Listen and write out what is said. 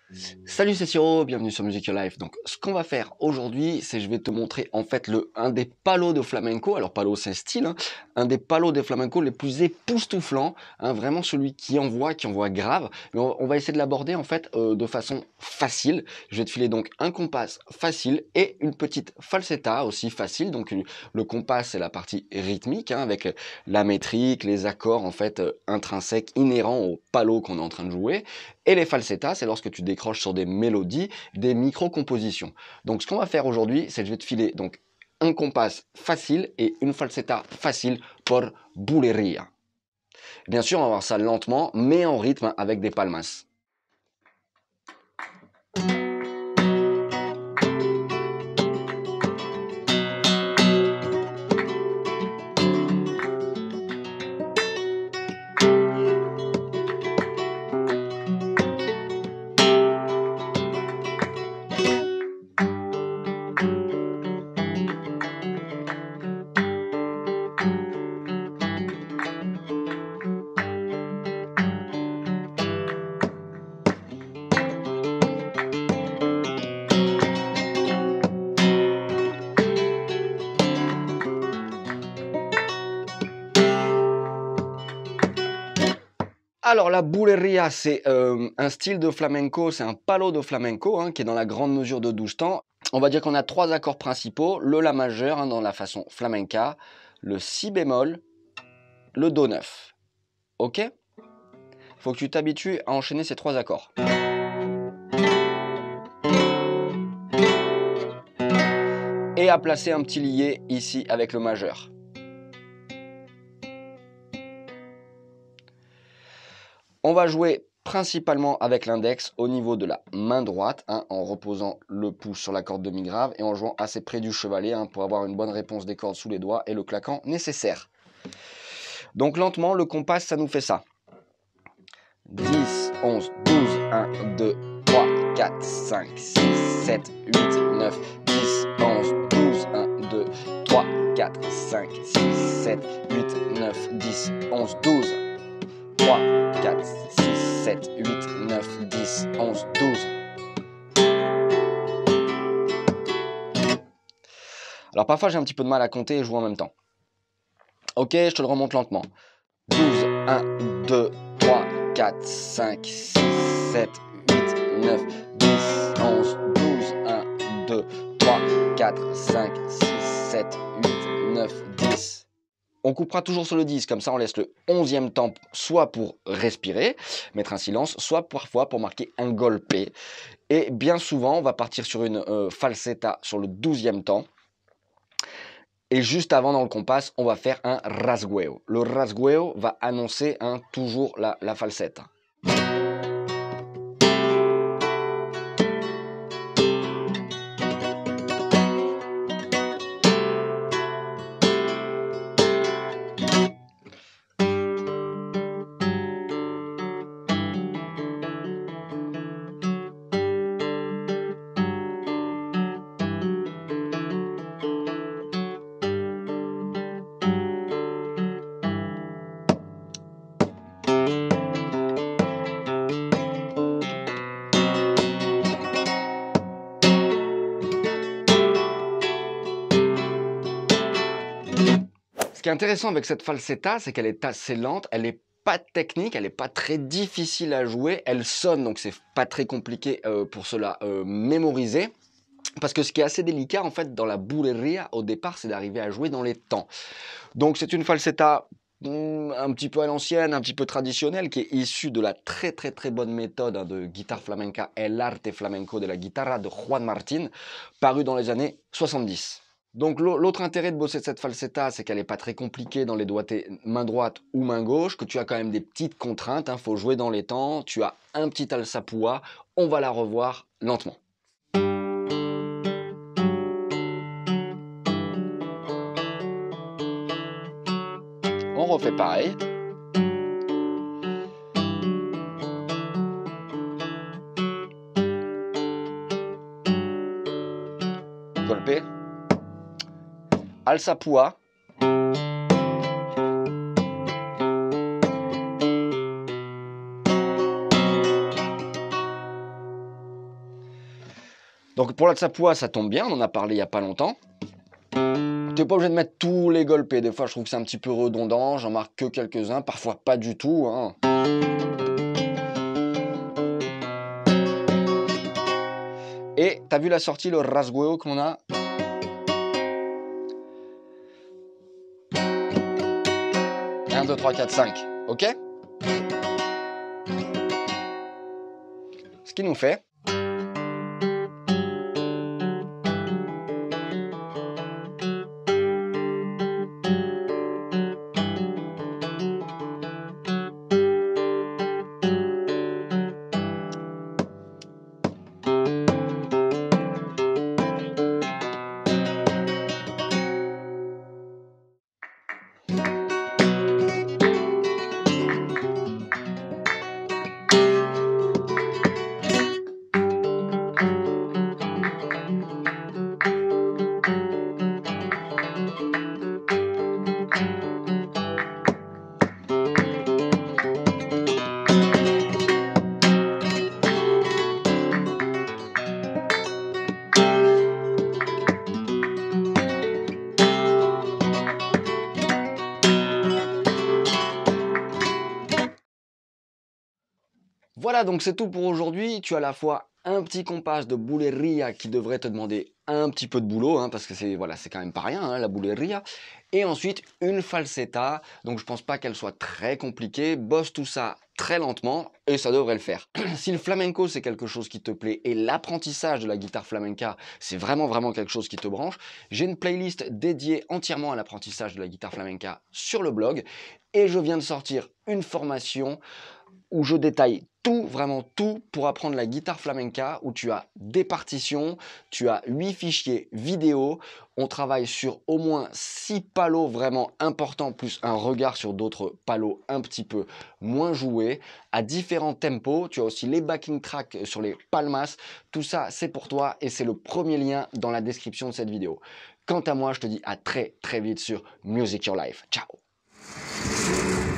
Salut, c'est Siro, bienvenue sur Music Your Life. Donc, ce qu'on va faire aujourd'hui, c'est je vais te montrer en fait un des palos de flamenco. Alors, palo c'est style, hein, un des palos de flamenco les plus époustouflants, hein, vraiment celui qui envoie grave. Mais on va essayer de l'aborder en fait de façon facile. Je vais te filer donc un compas facile et une petite falsetta aussi facile. Donc, le compas c'est la partie rythmique, hein, avec la métrique, les accords en fait intrinsèques, inhérents au palo qu'on est en train de jouer. Et les falsettas, c'est lorsque tu décroches sur des mélodies, des micro-compositions. Donc ce qu'on va faire aujourd'hui, c'est que je vais te filer donc un compas facile et une falsetta facile pour bulería. Bien sûr, on va voir ça lentement, mais en rythme avec des palmas. Alors la bulería, c'est un style de flamenco, c'est un palo de flamenco hein, qui est dans la grande mesure de 12 temps. On va dire qu'on a trois accords principaux, le la majeur hein, dans la façon flamenca, le si bémol, le do 9. Ok? Il faut que tu t'habitues à enchaîner ces trois accords. Et à placer un petit lié ici avec le majeur. On va jouer principalement avec l'index au niveau de la main droite, hein, en reposant le pouce sur la corde demi-grave et en jouant assez près du chevalet hein, pour avoir une bonne réponse des cordes sous les doigts et le claquant nécessaire. Donc lentement, le compas, ça nous fait ça. 10, 11, 12, 1, 2, 3, 4, 5, 6, 7, 8, 9, 10, 11, 12, 1, 2, 3, 4, 5, 6, 7, 8, 9, 10, 11, 12, 3, 4, 6, 7, 8, 9, 10, 11, 12. Alors parfois j'ai un petit peu de mal à compter et jouer en même temps. Ok, je te le remonte lentement. 12, 1, 2, 3, 4, 5, 6, 7, 8, 9, 10, 11, 12, 1, 2, 3, 4, 5, 6, 7, 8, 9, 10. On coupera toujours sur le 10, comme ça on laisse le 11e temps, soit pour respirer, mettre un silence, soit parfois pour marquer un golpe. Et bien souvent, on va partir sur une falsetta sur le 12e temps. Et juste avant dans le compas, on va faire un rasgueo. Le rasgueo va annoncer toujours la falsetta. Ce qui est intéressant avec cette falsetta, c'est qu'elle est assez lente, elle n'est pas technique, elle n'est pas très difficile à jouer, elle sonne, donc c'est pas très compliqué pour cela mémoriser. Parce que ce qui est assez délicat en fait dans la bulería au départ, c'est d'arriver à jouer dans les temps. Donc c'est une falsetta un petit peu à l'ancienne, un petit peu traditionnelle, qui est issue de la très bonne méthode de guitare flamenca El arte flamenco de la guitarra de Juan Martín, parue dans les années 70. Donc l'autre intérêt de bosser cette falsetta, c'est qu'elle n'est pas très compliquée dans les doigtés main droite ou main gauche, que tu as quand même des petites contraintes, il faut jouer dans les temps, tu as un petit alsapua, on va la revoir lentement. On refait pareil. Golpe. Alsapua. Donc pour la tsapua, ça tombe bien, on en a parlé il n'y a pas longtemps. Tu n'es pas obligé de mettre tous les golpes. Des fois, je trouve que c'est un petit peu redondant. J'en marque que quelques-uns, parfois pas du tout, hein. Et t'as vu la sortie, le rasgueo qu'on a? 1, 2, 3, 4, 5. Ok? Ce qui nous fait. Voilà, donc c'est tout pour aujourd'hui. Tu as à la fois un petit compás de bulería qui devrait te demander un petit peu de boulot, hein, parce que c'est voilà, c'est quand même pas rien, hein, la bulería. Et ensuite, une falsetta. Donc je pense pas qu'elle soit très compliquée. Bosse tout ça très lentement et ça devrait le faire. Si le flamenco c'est quelque chose qui te plaît et l'apprentissage de la guitare flamenca c'est vraiment quelque chose qui te branche, j'ai une playlist dédiée entièrement à l'apprentissage de la guitare flamenca sur le blog et je viens de sortir une formation où je détaille tout, vraiment tout pour apprendre la guitare flamenca, où tu as des partitions, tu as 8 fichiers vidéo, on travaille sur au moins 6 palos vraiment importants, plus un regard sur d'autres palos un petit peu moins joués, à différents tempos, tu as aussi les backing tracks sur les palmas, tout ça c'est pour toi et c'est le premier lien dans la description de cette vidéo. Quant à moi, je te dis à très vite sur Music Your Life. Ciao!